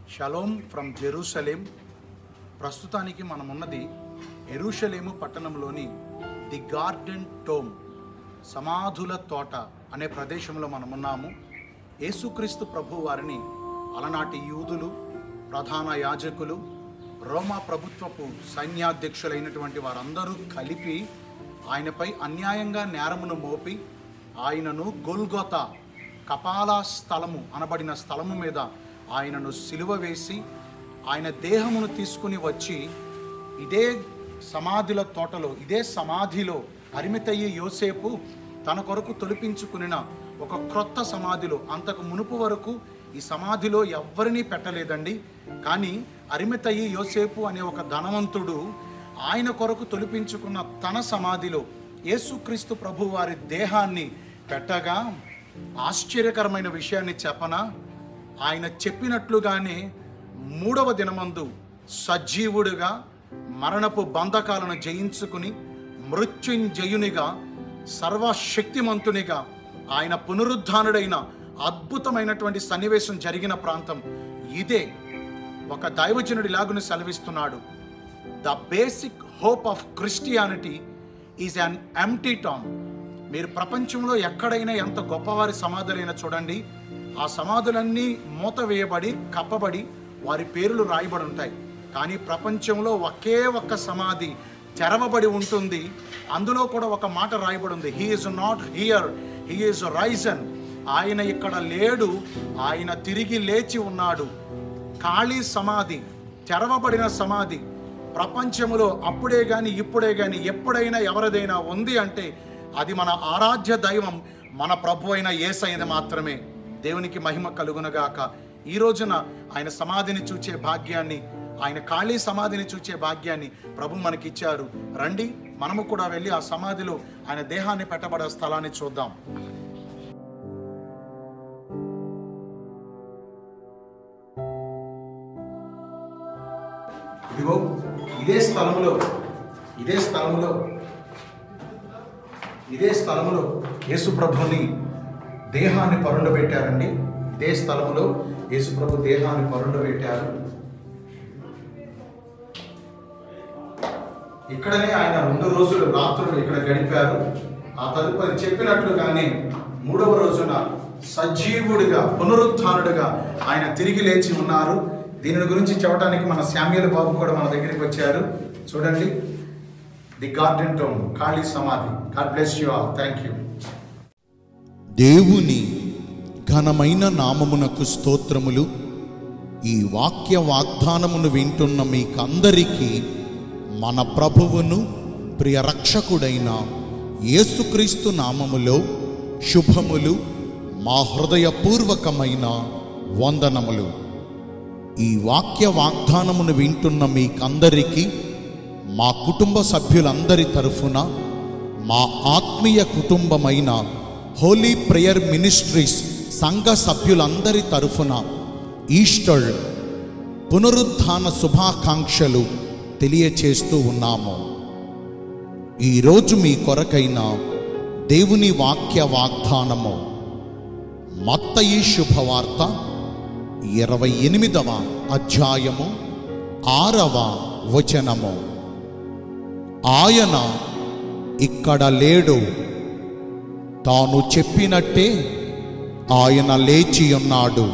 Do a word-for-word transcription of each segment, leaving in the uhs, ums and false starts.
Shalom from Jerusalem. ప్రస్తుతానికి మనం ఉన్నది యెరూషలేము పట్టణంలోని ది గార్డెన్ టోమ్, సమాధుల తోట అనే ప్రదేశంలో మనం ఉన్నాము. యేసుక్రీస్తు ప్రభు వారిని అలనాటి యూదులు, ప్రధాన యాజకులు, రోమా ప్రభుత్వపు సైన్యాధ్యక్షులైనటువంటి వారందరూ కలిపి ఆయనపై అన్యాయంగా నేరమును మోపి ఆయనను గొల్గొతా, కపాల స్థలము అనబడిన స్థలము మీద ఆయనను సిలువ వేసి ఆయన దేహమును తీసుకుని వచ్చి ఇదే సమాధుల తోటలో, ఇదే సమాధిలో అరిమతయి యోసేపు తన కొరకు తొలిపించుకున్న ఒక క్రొత్త సమాధిలో, అంతకు మునుపు వరకు ఈ సమాధిలో ఎవ్వరినీ పెట్టలేదండి. కానీ అరిమతయి యోసేపు అనే ఒక ధనవంతుడు ఆయన కొరకు తొలిపించుకున్న తన సమాధిలో యేసుక్రీస్తు ప్రభు వారి దేహాన్ని పెట్టగా ఆశ్చర్యకరమైన విషయాన్ని చెప్పనా, ఆయన చెప్పినట్లుగానే మూడవ దినమందు సజీవుడిగా మరణపు బంధకాలను జయించుకుని మృత్యుంజయునిగా, సర్వశక్తిమంతునిగా ఆయన పునరుద్ధానుడైన అద్భుతమైనటువంటి సన్నివేశం జరిగిన ప్రాంతం ఇదే. ఒక దైవజనుడి లాగును సెలవిస్తున్నాడు, the basic hope of Christianity is an empty tomb. మీరు ప్రపంచంలో ఎక్కడైనా ఎంత గొప్పవారి సమాధులైనా చూడండి, ఆ సమాధులన్నీ మూత వేయబడి కప్పబడి వారి పేర్లు రాయబడి ఉంటాయి. కానీ ప్రపంచంలో ఒకే ఒక్క సమాధి తెరవబడి ఉంటుంది. అందులో కూడా ఒక మాట రాయబడి ఉంది, he is not here, he is risen. ఆయన ఇక్కడ లేడు, ఆయన తిరిగి లేచి ఉన్నాడు. ఖాళీ సమాధి, తెరవబడిన సమాధి ప్రపంచంలో అప్పుడే కానీ ఇప్పుడే కానీ ఎప్పుడైనా ఎవరిదైనా ఉంది అంటే అది మన ఆరాధ్య దైవం, మన ప్రభు అయిన యేసయ్యది మాత్రమే. దేవునికి మహిమ కలుగునగాక. ఈ రోజున ఆయన సమాధిని చూచే భాగ్యాన్ని, ఆయన ఖాళీ సమాధిని చూచే భాగ్యాన్ని ప్రభు మనకిచ్చారు. రండి, మనము కూడా వెళ్ళి ఆ సమాధిలో ఆయన దేహాన్ని పెట్టబడే స్థలాన్ని చూద్దాం. ఇదిగో ఇదే స్థలంలో ఇదే స్థలంలో ఇదే స్థలంలో యేసుప్రభుని దేహాన్ని పరుండబెట్టారండి. ఇదే స్థలంలో యేసుప్రభు దేహాన్ని పరుండబెట్టారు. ఇక్కడనే ఆయన రెండు రోజులు రాత్రులు ఇక్కడ గడిపారు. ఆ తదుపరి చెప్పినట్లుగానే మూడవ రోజున సజీవుడిగా, పునరుత్థానుడిగా ఆయన తిరిగి లేచి ఉన్నారు. దీని గురించి చెప్పడానికి మన శామ్యూల్ బాబు కూడా మన దగ్గరికి వచ్చారు. చూడండి, ది గార్డెన్ టోమ్, ఖాళీ సమాధి. God bless you all. Thank you. దేవుని ఘనమైన నామమునకు స్తోత్రములు. ఈ వాక్య వాగ్దానమును వింటున్న మీకందరికీ మన ప్రభువును ప్రియ రక్షకుడైన యేసుక్రీస్తు నామములో శుభములు, మా హృదయపూర్వకమైన వందనములు. ఈ వాక్య వాగ్దానమును వింటున్న మీకందరికీ మా కుటుంబ సభ్యులందరి తరఫున, మా ఆత్మీయ కుటుంబమైన హోలీ ప్రేయర్ మినిస్ట్రీస్ సంఘ సభ్యులందరి తరఫున ఈస్టర్ పునరుత్థాన శుభాకాంక్షలు తెలియచేస్తూ ఉన్నాము. ఈరోజు మీ కొరకైన దేవుని వాక్య వాగ్దానము మత్తయి శుభవార్త ఇరవై ఎనిమిదవ అధ్యాయము ఆరవ వచనము. ఆయన ఇక్కడ లేడు, తాను చెప్పినట్టే ఆయన లేచి ఉన్నాడు.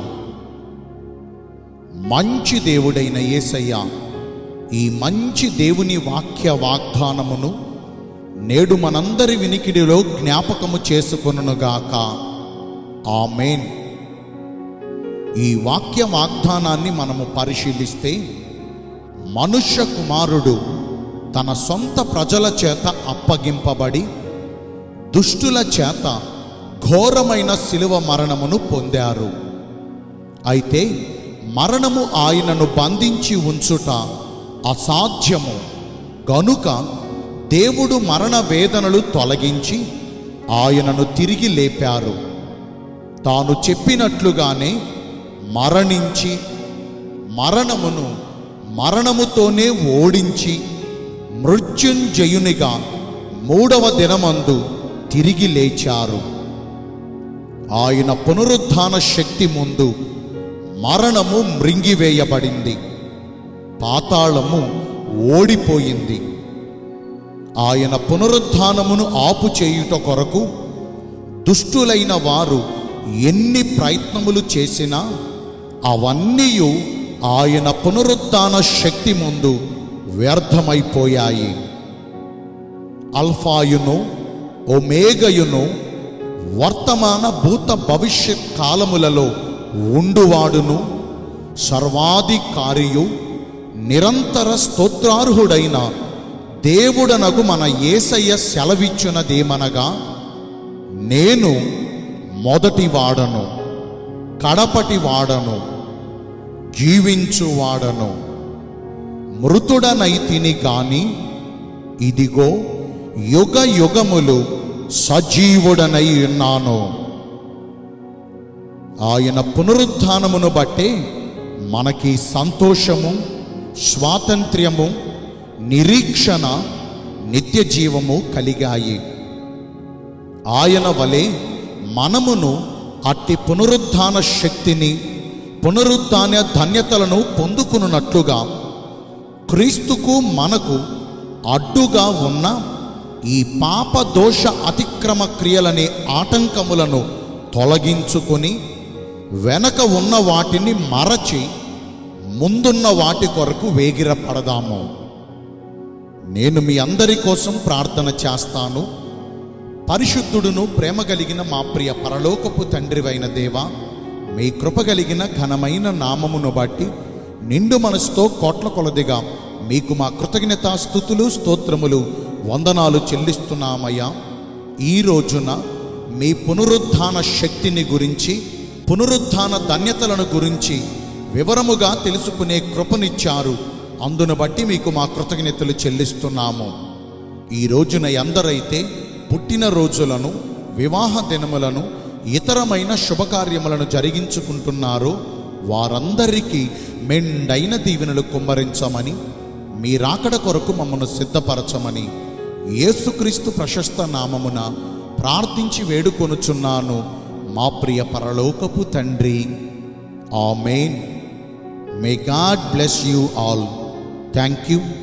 మంచి దేవుడైన యేసయ్య ఈ మంచి దేవుని వాక్య వాగ్దానమును నేడు మనందరి వినికిడిలో జ్ఞాపకము చేసుకొనుగాక. ఆమేన్. ఈ వాక్య వాగ్దానాన్ని మనము పరిశీలిస్తే, మనుష్య కుమారుడు తన సొంత ప్రజల చేత అప్పగింపబడి దుష్టుల చేత ఘోరమైన శిలువ మరణమును పొందారు. అయితే మరణము ఆయనను బంధించి ఉంచుట అసాధ్యము గనుక దేవుడు మరణ వేదనలు తొలగించి ఆయనను తిరిగి లేపారు. తాను చెప్పినట్లుగానే మరణించి మరణమును మరణముతోనే ఓడించి మృత్యుంజయునిగా మూడవ దినమందు తిరిగి లేచారు. ఆయన పునరుద్ధాన శక్తి ముందు మరణము మృంగివేయబడింది, పాతాళము ఓడిపోయింది. ఆయన పునరుత్థానమును ఆపు చేయుట కొరకు దుష్టులైన వారు ఎన్ని ప్రయత్నములు చేసినా అవన్నీ ఆయన పునరుత్థాన శక్తి ముందు వ్యర్థమైపోయాయి. అల్ఫాయును ఒమేగయును వర్తమాన భూత భవిష్యత్ కాలములలో ఉండువాడును సర్వాధికారియు నిరంతర స్తోత్రార్హుడైన దేవుడనగు మన యేసయ్య సెలవిచ్చునదేమనగా, నేను మొదటి వాడను, కడపటి వాడను, జీవించువాడను. మృతుడనైతిని గాని ఇదిగో యుగ యుగములు సజీవుడనై ఉన్నాను. ఆయన పునరుత్థానమును బట్టే మనకి సంతోషము, స్వాతంత్ర్యము, నిరీక్షణ, నిత్య జీవము కలిగాయి. ఆయన వలె మనమును అట్టి పునరుత్థాన శక్తిని, పునరుత్థాన ధన్యతలను పొందుకున్నట్లుగా క్రీస్తుకు మనకు అడ్డుగా ఉన్న ఈ పాప దోష అతిక్రమ క్రియలనే ఆటంకములను తొలగించుకొని వెనక ఉన్న వాటిని మరచి ముందున్న వాటి కొరకు వేగిరపడదాము. నేను మీ అందరి కోసం ప్రార్థన చేస్తాను. పరిశుద్ధుడును ప్రేమ కలిగిన మా ప్రియ పరలోకపు తండ్రివైన దేవా, మీ కృప కలిగిన ఘనమైన నామమును బట్టి నిండు మనసుతో కోట్ల కొలదిగా మీకు మా కృతజ్ఞత స్తుతులు స్తోత్రములు వందనాలు చెల్లిస్తున్నామయ్యా. ఈ రోజున మీ పునరుత్థాన శక్తిని గురించి, పునరుత్థాన ధన్యతలను గురించి వివరముగా తెలుసుకునే కృపనిచ్చారు. అందును బట్టి మీకు మా కృతజ్ఞతలు చెల్లిస్తున్నాము. ఈ రోజున ఎందరైతే పుట్టిన రోజులను, వివాహ దినములను, ఇతరమైన శుభకార్యములను జరిగించుకుంటున్నారో వారందరికీ మెండైన దీవెనలు కుమ్మరించమని, మీ రాకడ కొరకు మమ్మను సిద్ధపరచమని యేసుక్రీస్తు ప్రశస్త నామమున ప్రార్థించి వేడుకొనుచున్నాను మా ప్రియ పరలోకపు తండ్రి. ఆమేన్. May God bless you all. Thank you.